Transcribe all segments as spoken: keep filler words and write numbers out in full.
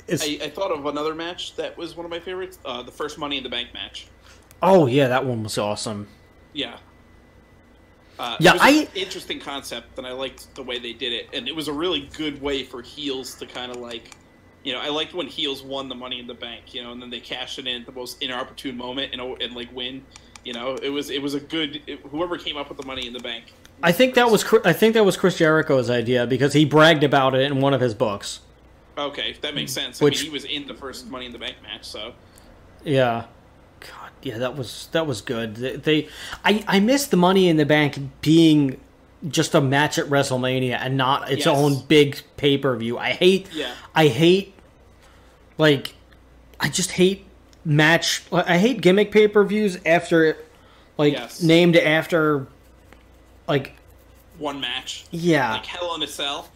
It's, I, I thought of another match that was one of my favorites. Uh, the first Money in the Bank match. oh yeah, that one was awesome. Yeah. Uh, Yeah, it was I- an interesting concept, and I liked the way they did it. And it was a really good way for heels to kind of like, you know, I liked when heels won the Money in the Bank, you know, and then they cashed it in at the most inopportune moment and and like win. You know, it was it was a good it, whoever came up with the Money in the Bank. I think that was I think that was Chris Jericho's idea because he bragged about it in one of his books. Okay, that makes sense. Which, I mean, he was in the first Money in the Bank match, so yeah, God, yeah, that was that was good. They, they I I miss the Money in the Bank being just a match at WrestleMania and not its Yes. own big pay per view. I hate Yeah. I hate like I just hate match. I hate gimmick pay per views after like Yes. named after like one match. yeah. Like Hell in a Cell.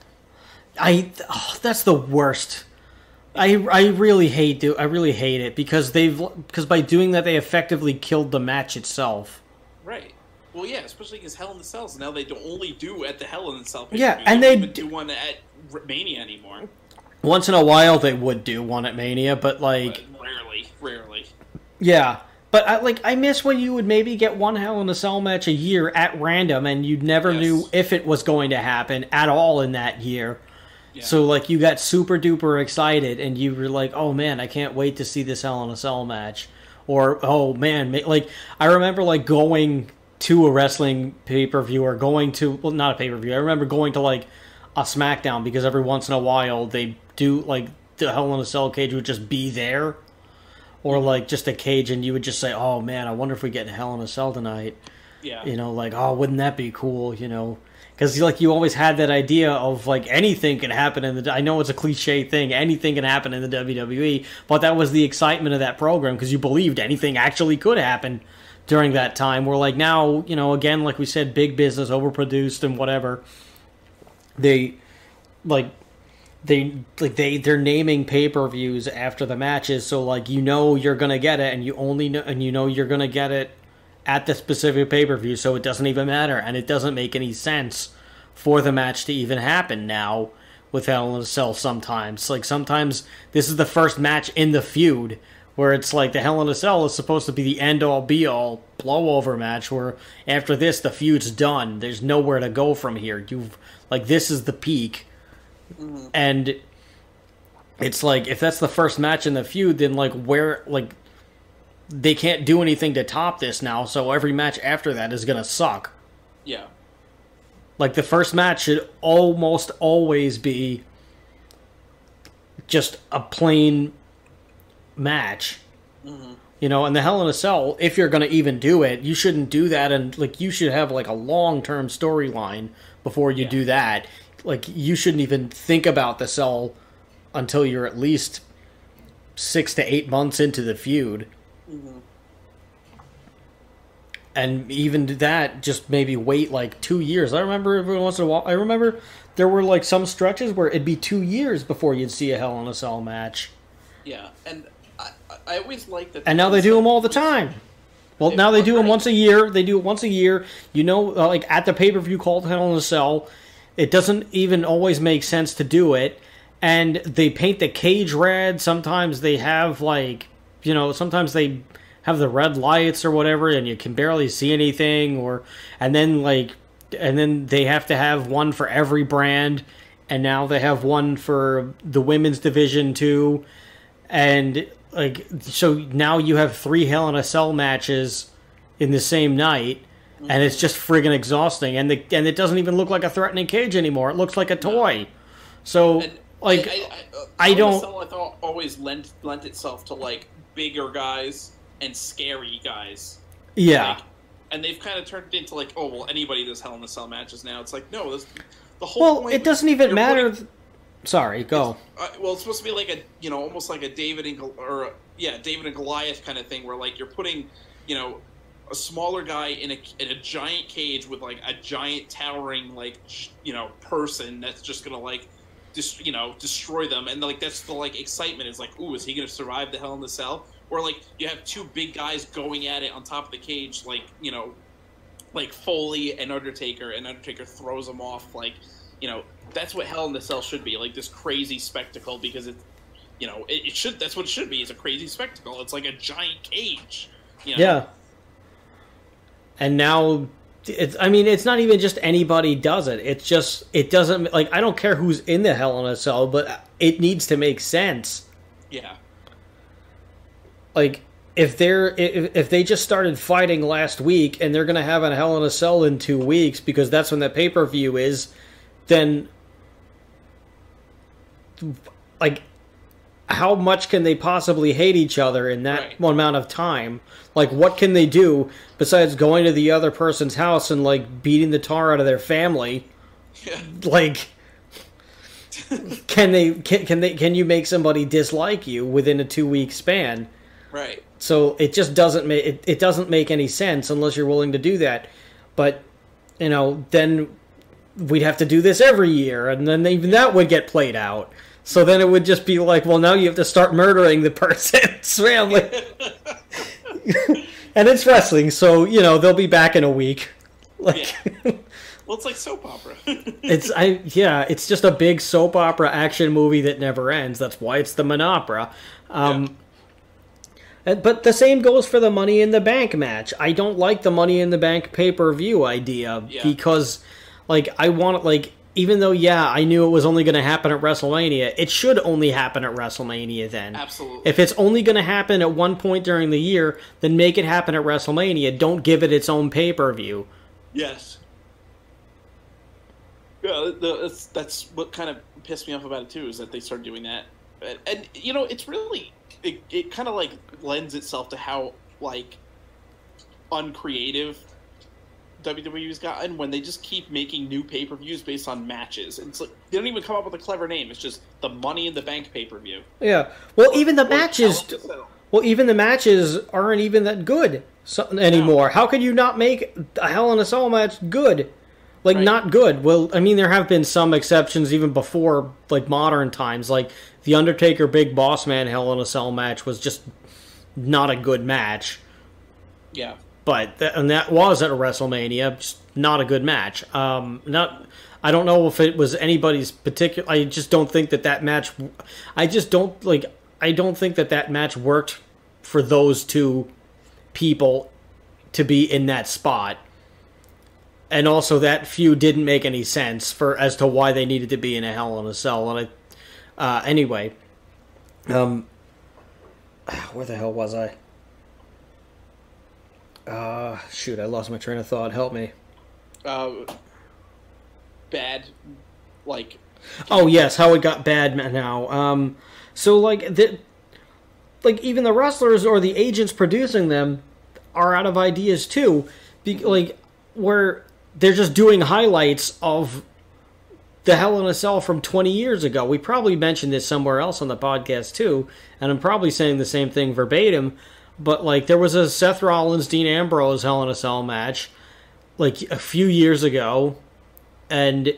I oh, that's the worst. I I really hate do I really hate it because they've because by doing that they effectively killed the match itself. Right. Well, yeah, especially because Hell in the Cells now they do only do at the Hell in the Cell. Yeah, pay-per-view. and they they don't even d- do one at Mania anymore. Once in a while they would do one at Mania, but like But rarely, rarely. yeah. But I like I miss when you would maybe get one Hell in a Cell match a year at random and you never Yes. knew if it was going to happen at all in that year. Yeah. So like you got super duper excited and you were like, "Oh man, I can't wait to see this Hell in a Cell match." Or, "Oh man, ma-" like I remember like going to a wrestling pay-per-view or going to well not a pay-per-view. I remember going to like a SmackDown because every once in a while they do like the Hell in a Cell cage would just be there. Or like just a cage and you would just say, "Oh man, I wonder if we get Hell in a Cell tonight." Yeah. You know, like, "Oh, wouldn't that be cool?" You know, because like you always had that idea of like anything can happen in the. I know it's a cliche thing, anything can happen in the W W E, but that was the excitement of that program because you believed anything actually could happen during that time. Where like now, you know, again, like we said, big business, overproduced and whatever. They like. They like they they're naming pay per views after the matches, so like you know you're gonna get it, and you only know and you know you're gonna get it at the specific pay per view, so it doesn't even matter, and it doesn't make any sense for the match to even happen now with Hell in a Cell. Sometimes, like sometimes this is the first match in the feud where it's like the Hell in a Cell is supposed to be the end all be all blowover match, where after this the feud's done. There's nowhere to go from here. You've like this is the peak. Mm-hmm. And it's like if that's the first match in the feud, then like where like they can't do anything to top this now, so every match after that is gonna suck. Yeah. Like the first match should almost always be just a plain match. Mm-hmm. You know, and the Hell in a Cell, if you're gonna even do it, you shouldn't do that, and like you should have like a long term storyline before you yeah. do that. Like, you shouldn't even think about the Cell until you're at least six to eight months into the feud. Mm-hmm. And even that, just maybe wait, like, two years. I remember every once in a while, I remember there were, like, some stretches where it'd be two years before you'd see a Hell in a Cell match. Yeah, and I, I always like that... And now they do them all the time. Well, now they do them once a year. They do it once a year. You know, uh, like, at the pay-per-view called Hell in a Cell... It doesn't even always make sense to do it. And they paint the cage red. Sometimes they have, like, you know, sometimes they have the red lights or whatever, and you can barely see anything. Or, and then, like, and then they have to have one for every brand. And now they have one for the women's division, too. And, like, so now you have three Hell in a Cell matches in the same night. And it's just friggin' exhausting, and the and it doesn't even look like a threatening cage anymore. It looks like a toy. So, and like, I, I, uh, I don't. Cell, I thought always lent lent itself to like bigger guys and scary guys. Yeah. Like, and they've kind of turned it into like, oh well, anybody does Hell in a Cell matches now. It's like no, this, the whole. Well, point it doesn't even matter. Putting, Sorry, go. Uh, well, it's supposed to be like a you know almost like a David and or a, yeah David and Goliath kind of thing where like you're putting you know. a smaller guy in a in a giant cage with like a giant towering like you know person that's just gonna like just you know destroy them and like that's the like excitement is like ooh is he gonna survive the Hell in the Cell or like you have two big guys going at it on top of the cage like you know like Foley and Undertaker and Undertaker throws them off like you know that's what Hell in the Cell should be like this crazy spectacle because it's you know, it, it should. That's what it should be. It's a crazy spectacle. It's like a giant cage. You know? Yeah. And now, it's. I mean, it's not even just anybody does it. It's just it doesn't like I don't care who's in the Hell in a Cell, but it needs to make sense. Yeah. Like if they're if, if they just started fighting last week and they're gonna have a Hell in a Cell in two weeks because that's when the pay per view is, then like how much can they possibly hate each other in that right. amount of time? Like what can they do besides going to the other person's house and like beating the tar out of their family? Yeah. Like. Can they can, can they can you make somebody dislike you within a two week span? Right. So it just doesn't make it, it doesn't make any sense unless you're willing to do that. But you know, then we'd have to do this every year, and then even that would get played out. So then it would just be like, well, now you have to start murdering the person's family. And it's wrestling, so you know they'll be back in a week. Like. Yeah. Well, it's like soap opera. it's I yeah, it's just a big soap opera action movie that never ends. That's why it's the Monopera. Um, yeah. But the same goes for the Money in the Bank match. I don't like the Money in the Bank pay-per-view idea yeah. because, like, I want it, like, even though, yeah, I knew it was only going to happen at WrestleMania, it should only happen at WrestleMania then. Absolutely. If it's only going to happen at one point during the year, then make it happen at WrestleMania. Don't give it its own pay-per-view. Yes. Yeah, that's, that's what kind of pissed me off about it, too, is that they started doing that. And, and you know, it's really, it, it kind of, like, lends itself to how, like, uncreative W W E's gotten when they just keep making new pay-per-views based on matches. And it's like, they don't even come up with a clever name. It's just the Money in the Bank pay-per-view. Yeah. Well, or, even the matches, well, even the matches aren't even that good so, anymore. No. How could you not make a Hell in a Cell match good? Like, right. Not good. Well, I mean, there have been some exceptions even before, like, modern times. Like, the Undertaker Big Boss Man Hell in a Cell match was just not a good match. Yeah. But, th- and that was at a WrestleMania, just not a good match. Um, not, I don't know if it was anybody's particular, I just don't think that that match, I just don't, like, I don't think that that match worked for those two people to be in that spot. And also, that feud didn't make any sense for as to why they needed to be in a Hell in a Cell. And I, uh, anyway, um, where the hell was I? Uh, shoot, I lost my train of thought. Help me. Uh, bad, like. Oh yes, how it got bad now. Um, so like the, like even the wrestlers or the agents producing them are out of ideas too. Be- like where. They're just doing highlights of the Hell in a Cell from twenty years ago. We probably mentioned this somewhere else on the podcast too, and I'm probably saying the same thing verbatim, but like there was a Seth Rollins Dean Ambrose Hell in a Cell match like a few years ago, and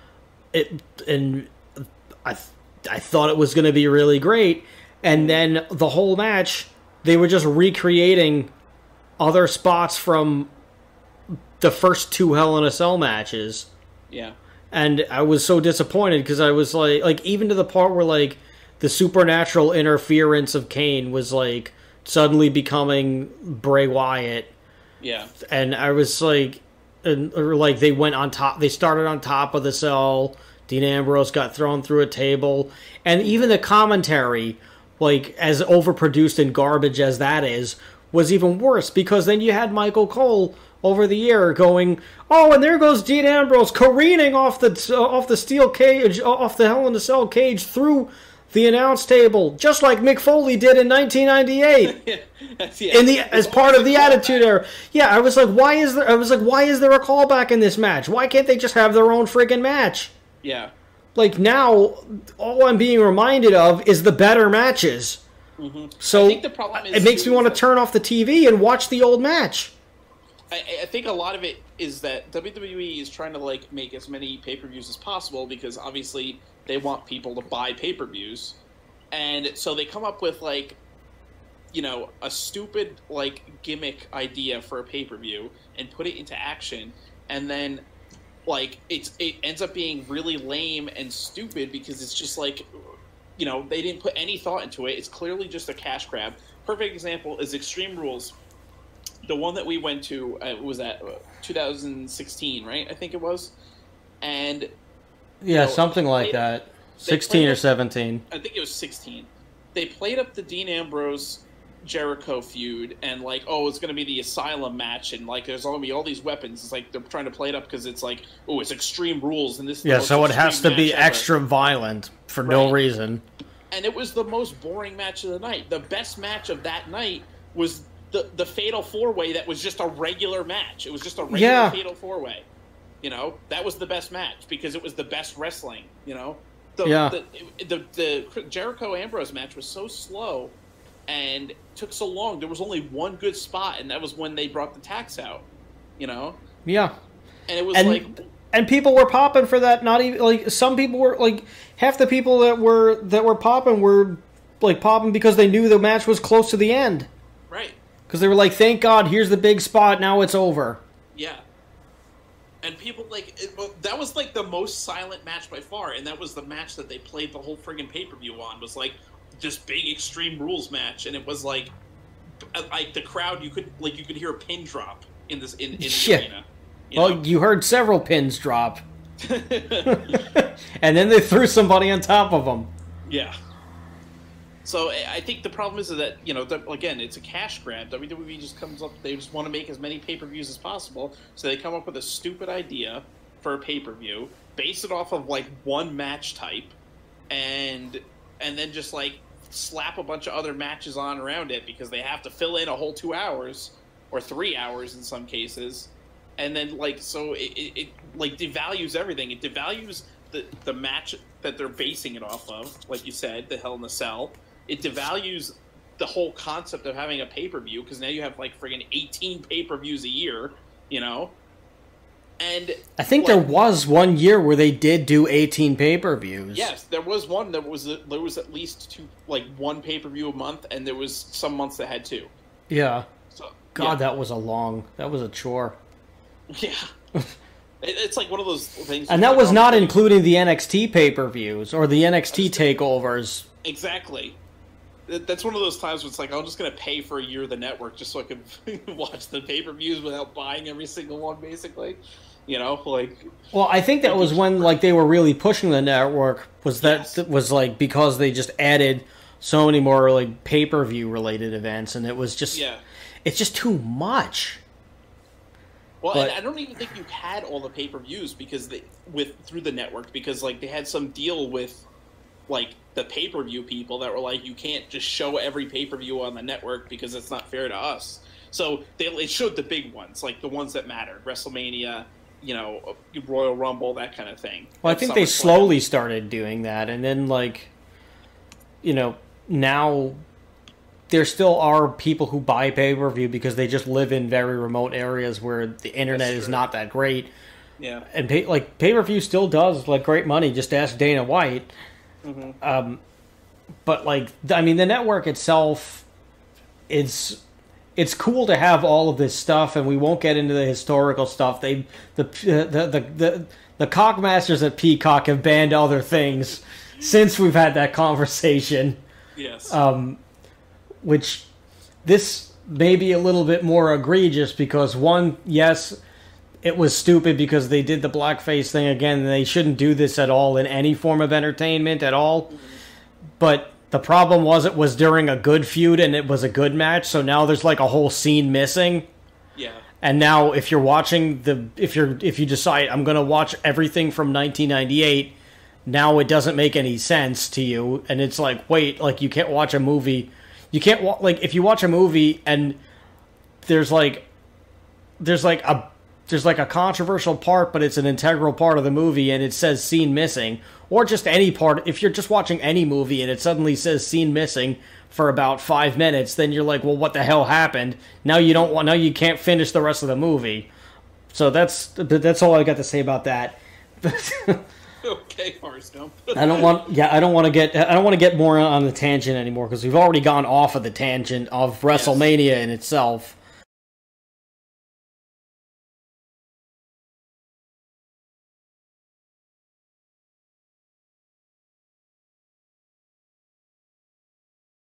it and I I thought it was going to be really great, and then the whole match they were just recreating other spots from the first two Hell in a Cell matches. Yeah. And I was so disappointed because I was like, like even to the part where like the supernatural interference of Kane was like suddenly becoming Bray Wyatt. Yeah. And I was like, and, or like they went on top, they started on top of the cell. Dean Ambrose got thrown through a table. And even the commentary, like as overproduced and garbage as that is, was even worse because then you had Michael Cole over the air going, oh, and there goes Dean Ambrose careening off the off the steel cage, off the Hell in a Cell cage through the announce table, just like Mick Foley did in nineteen ninety-eight. yeah. In the as part of the Attitude Era. Yeah, I was like, why is there? I was like, why is there a callback in this match? Why can't they just have their own friggin' match? Yeah. Like now, all I'm being reminded of is the better matches. Mm-hmm. So I think the problem is it makes me want to turn off the T V and watch the old match. I, I think a lot of it is that W W E is trying to like make as many pay-per-views as possible because obviously they want people to buy pay-per-views, and so they come up with like, you know, a stupid like gimmick idea for a pay-per-view and put it into action, and then like it's it ends up being really lame and stupid because it's just like, you know, they didn't put any thought into it. It's clearly just a cash grab. Perfect example is Extreme Rules. The one that we went to uh, was at uh, two thousand sixteen, right? I think it was. And yeah, you know, something like that. sixteen or seventeen. I think it was sixteen. They played up the Dean Ambrose Jericho feud, and like, oh, it's going to be the Asylum match, and like, there's going to be all these weapons. It's like they're trying to play it up because it's like, oh, it's Extreme Rules, and this. Is yeah, the so it has to be ever. extra violent for right. no reason. And it was the most boring match of the night. The best match of that night was the the Fatal Four Way. That was just a regular match. It was just a regular yeah. Fatal Four Way. You know, that was the best match because it was the best wrestling. You know, the yeah. the, the, the Jericho Ambrose match was so slow. And took so long. There was only one good spot, and that was when they brought the tax out. You know. Yeah. And it was and, like, and people were popping for that. Not even like some people were like half the people that were that were popping were like popping because they knew the match was close to the end. Right. Because they were like, "Thank God, here's the big spot. Now it's over." Yeah. And people like it, well, that was like the most silent match by far, and that was the match that they played the whole friggin' pay per view on. Was like. This big Extreme Rules match, and it was like, like the crowd. You could like you could hear a pin drop in this in, in the yeah. arena. You well, know? you heard several pins drop, and then they threw somebody on top of them. Yeah. So I think the problem is that you know the, again it's a cash grab. W W E just comes up. They just want to make as many pay per views as possible, so they come up with a stupid idea for a pay per view, base it off of like one match type, and. And then just like slap a bunch of other matches on around it because they have to fill in a whole two hours or three hours in some cases, and then like so it, it, it like devalues everything. It devalues the the match that they're basing it off of, like you said, the Hell in a Cell. It devalues the whole concept of having a pay per view because now you have like friggin' eighteen pay per views a year, you know. And I think like, there was one year where they did do eighteen pay-per-views. Yes, there was one that was a, there was at least two, like one pay-per-view a month, and there was some months that had two. Yeah. So, God, yeah. that was a long. That was a chore. Yeah. it, it's like one of those things. And that like, was oh, not including the N X T pay-per-views or the N X T takeovers. Exactly. That's one of those times where it's like, I'm just going to pay for a year of the network just so I can watch the pay-per-views without buying every single one, basically. You know, like... Well, I think that was when, like, they were really pushing the network, was that yes. was, like, because they just added so many more, like, pay-per-view related events, and it was just... Yeah. It's just too much. Well, but, and I don't even think you had all the pay-per-views because they, with through the network, because, like, they had some deal with, like, the pay-per-view people that were like, you can't just show every pay-per-view on the network because it's not fair to us. So they, they showed the big ones, like the ones that mattered. WrestleMania... you know, Royal Rumble, that kind of thing. Well, I think they slowly started doing that, and then, like, you know, now there still are people who buy pay-per-view because they just live in very remote areas where the internet is not that great. Yeah. And, pay, like, pay-per-view still does, like, great money. Just ask Dana White. Mm-hmm. Um, but, like, I mean, the network itself, it's... It's cool to have all of this stuff, and we won't get into the historical stuff. They, the the the the, the cockmasters at Peacock have banned other things since we've had that conversation. Yes. Um, which this may be a little bit more egregious because one, yes, it was stupid because they did the blackface thing again, and they shouldn't do this at all in any form of entertainment at all. Mm-hmm. But the problem was it was during a good feud and it was a good match, so now there's like a whole scene missing. Yeah. And now if you're watching the if you're if you decide I'm going to watch everything from nineteen ninety-eight, now it doesn't make any sense to you, and it's like, wait, like you can't watch a movie. You can't wa- like if you watch a movie and there's like there's like a there's like a controversial part, but it's an integral part of the movie and it says scene missing. Or just any part, if you're just watching any movie and it suddenly says scene missing for about five minutes, then you're like, well, what the hell happened? Now you don't want, now you can't finish the rest of the movie. So that's that's all I got to say about that. Okay, Forrest Gump. I don't want, yeah, I don't want to get, I don't want to get more on the tangent anymore because we've already gone off of the tangent of WrestleMania yes. in itself.